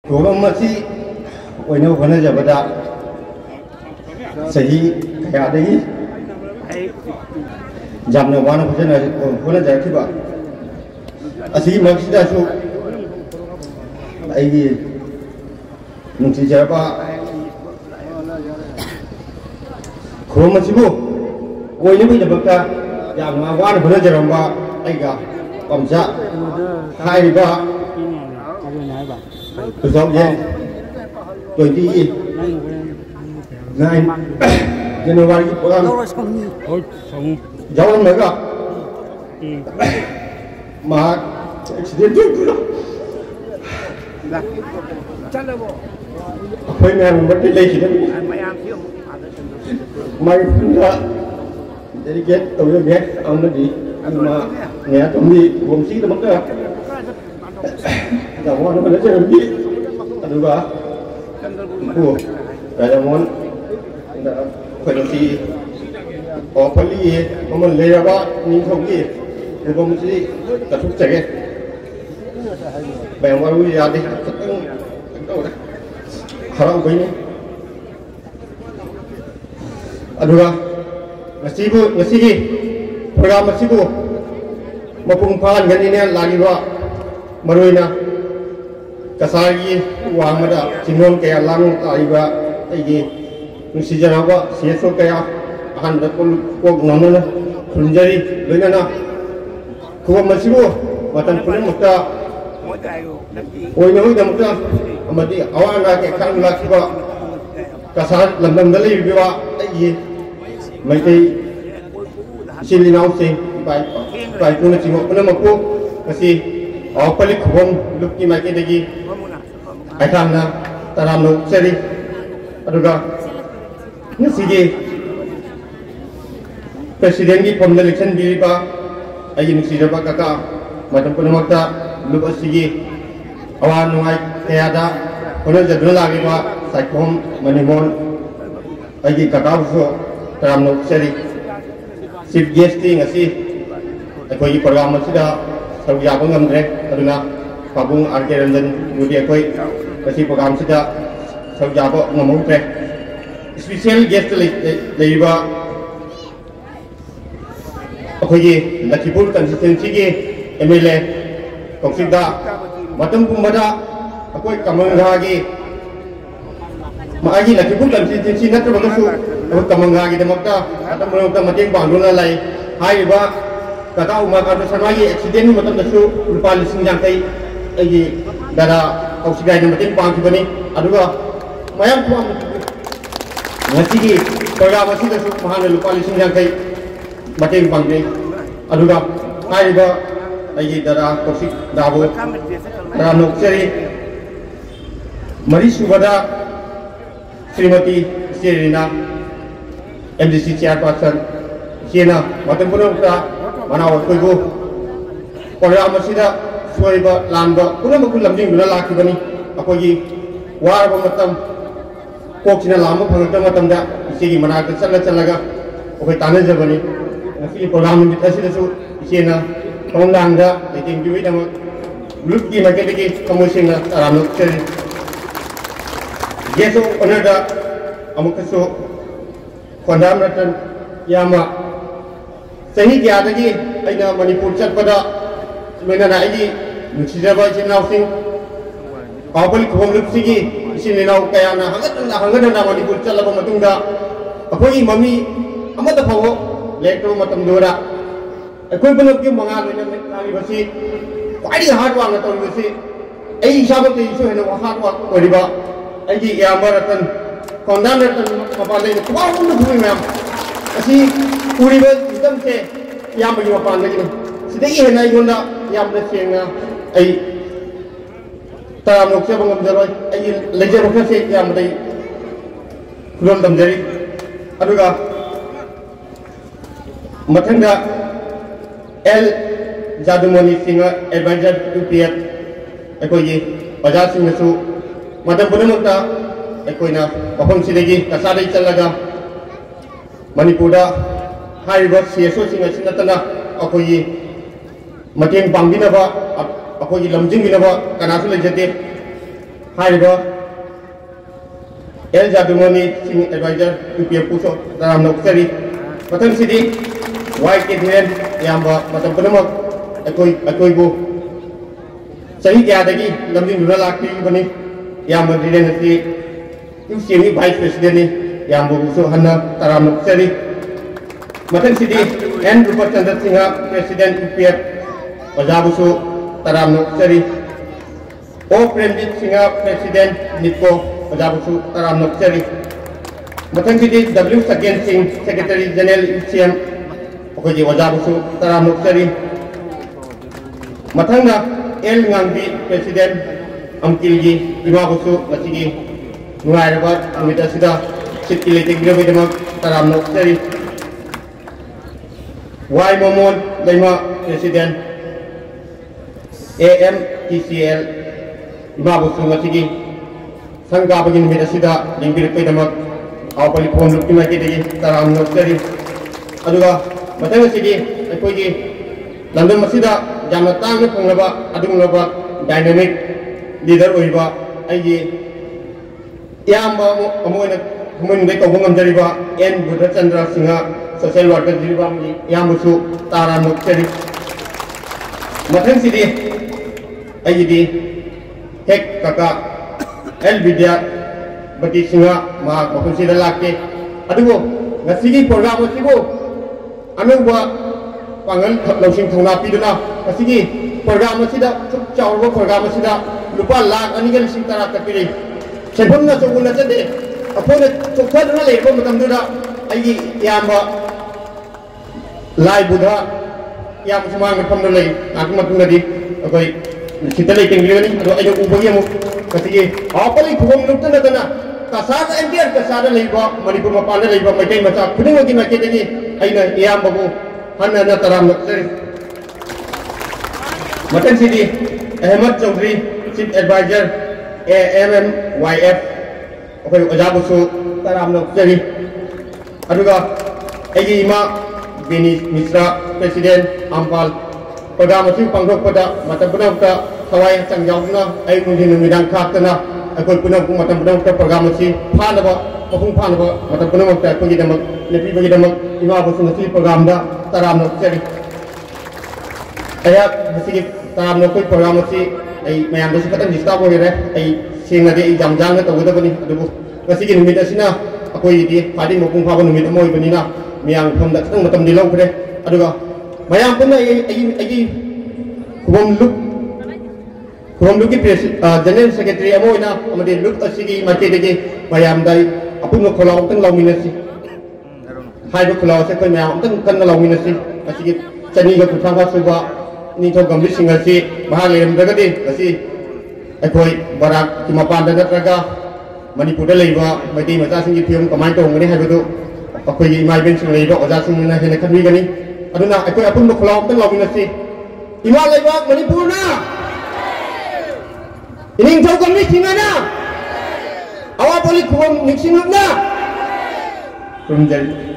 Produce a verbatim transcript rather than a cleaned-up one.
Khubham masih wena wena jabada sahi kaya deh jamnya wana punya wena jadi tiba asih masih dah su lagi mungkin siapa Khubham masih bu wena punya jabada jamnya wana punya jaramba aiga kamsa hai ba Result yeah, twenty nine January program. Jauh mereka. Mak accident tu. Apa yang membuat lagi ni? Mai pula. Jadi get tahu je get, awak nanti, ama ni atau ni fungsi tu macam. Jangan mana mana je ni, aduh bah, oh, dah mon, dah kondisi Awapalli, mana lepas bah, Ningsing ni, itu mesti terus cekeh. Bayang baru ya deh, seteng, tahu dah, haram begini. Aduh bah, mesti bu, mesti ni, program mesti bu, mapungpan kan ini lagi bah, maruina. Kasari uang ada cingon kaya lang aiba aigi nusi janawa sieso kaya akan berpul kok nana sunjari lena na Khubham masibo matan punya muka oi nahu dah muka amadi awan nak kang laki ba kasar lambang dali biwa aigi mai sili nau sing bai bai punya cingon punya maku masih Awapalli Khubham luki mai lagi Aikamna taramno seri aduga nusigi presiden di pom election di ba ayi nusi jaba kaka madam punamakta lupa sigi awan nungai kaya da punan jadul lagi ba saikom manimon ayi kaka so taramno seri chief guesting asi akoi program sida sawiya bangam dre aduna pabung arke ranjan mudi akoi kasi program sida sawiya ko ngamong tre special guest lagi ba akoi Lakipur constituency ki M L A kongsida matam pumbada akoi Kamranga ki maagi Lakipur constituency natra bagasu akoi Kamranga ki demakta matam pumbada mating bangduna lai hai ba kata umat kata sanwagi accident matam dasu lupa lising jangkai lagi dara kau sigai nama tim pang kibani aduga mayang tuang ngasih program masih dah mahal lupa lising jangkai mating pang ni aduga hai ba lagi dara kau sik dabo dara nokseri mari subada Srimati Sirina M D C Chairperson Siena matam puno kita mana waktu itu program masih dah Soiba lamba kuna makul lamjing guna laki bani apa lagi war pematam kok cina lama pengetahuan matam dah isi mana kesal kesal laga oke tanah je bani nasi program ini kasih dasu isi na kondang dah lekin jual nama belum ki macam lagi kamu sih na ramai ceri dia so owner dah amu keso kondang ratan yama sehingga dia lagi aina Manipur cat pada sebenarnya lagi nusi jaba cina Singh Awapalli Khubham lupsigi sini nau kaya na hangat na hangat na Manipur cat laba matung da apa ini mami amat apa wo lekro matung dora aku pun lagi mengalu yang nari basi kali hard work atau basi eh siapa tu isu hendak hard work koriba lagi yang beratan kondan beratan apa lagi kuat pun bumi memang asi kuriba hitam se yang bagi apa lagi sedih hendak igunda yang bersiangnya ay taram nukse bangam jaroy ay lejer nukse se yang berday kulon dam jari aduga matanga L Jadumoni Singh advisor to P F ekoi ye Bajaj Singh su madam punamukta ekoi na apam sidegi kasari chalaga Manipurda hai bas yeso Singh sinatana akoi mateng pangbina ba akoi lamjing bina ba kanasu lejate Haribo El Jadumoni Singh Advisor to be a Puso Ram Noksari Matam City White Kidman Yamba Matam Punama Akoi Akoibo Sahi Yadagi Lamdin Laki Bani Yamba Dilenati You see me Vice President Yambu Puso Hana Taram Noksari Matam City and Rupert Chandra Singha President U P F Wajabusu Taram Noksari O Premjit Singha President Nitko Wajabusu Taram Noksari Matam City W Sagen Singh Secretary General U C M Okoji Wajabusu Taram Noksari Matanga El Ngangbi President Amkilji Imabusu Masigi Nuairaba Amitasida Sitkiletik Gravidamak Taram Noksari Y Momon Lema President A M T C L Imabusu Masigi Sangabagin Midasida Limbir Pedamak Awapalli Phone Lukimaki Taram Noksari Aduga Matanga City Akoji London Masida Jamatang Punglaba Adunglaba Dynamic Leader Uiba Ayi Yamba Amoina Human Lake of Woman Deriva N. Budachandra Singha Social Worker Deriva Yamusu Taram Noksari Matang City Ayi Hek Kaka El Vidya Bati Singha Ma Consider Lake Adugo Nasigi program Sigo Anuba Pangal Losing Tona Piduna Asigi program Sida Chow program Sida Lupa Lak Anigal Sintara Kapiri Sepuna Soguna Sade upon it to federally from Tamduda Ayi Yamba Lai Buddha Yam Sumang from the lake Akmatunadi okay Sitalating Learning to Ayo Ubayamu Kasigi Awapalli Khubham Lutana Cachar and dear Cachar Labor Manipuma Panda Labor Makai Mata putting in Maketi Aina Yambabu Hana Taram Noksari Matan City Ahmad Chaudhry Chief Advisor A M M Y F Okay Wajabusu Taram Noksari Aduga Ayi Ima Bini Misra President Ampal Program Pangok Pada Matapuna Kawai Changjawna Ayi Mundin Midang Katana Akol Punam Matapuna Program Panaba Pung Panaba Matapuna Pagidama Lepi Pagidama Imabusu Program Da Taram Noksari Aya Hasigi Taram Noksari Program Ay mayam dosi katan disturb ho gaya ay singa de jam jang na tawuda bani adugo kasi ki numit asina ako idi padi mopung pa numit mo ibani na miyang pham da tang matam dilaw kre adugo mayam pun ay ay ay Khubham Luk Khubham Luk ki General Secretary amo ina amade Luk asigi mate de mayam dai apun no kholaw tang law minasi hai do kholaw se koi mayam tang kan law minasi asigi chani ga kuthanga suba Nito Gambhir Singh asi Mahalem Dagadi asi Akoi Barak Kimapan Dagatraga Manipur Leva Mati Mata Singi Pium Kamai Tong Gani Habadu Akoi Imai Ben Singh Leva Oza Singh Na Hena Kami Gani Aduna Akoi Apun Mukhlaw Tang Law Minasi Ima Leva Manipur Na Ining Tau Gambhir Singh Na Awapalli Khubham Ningsing Na Premjit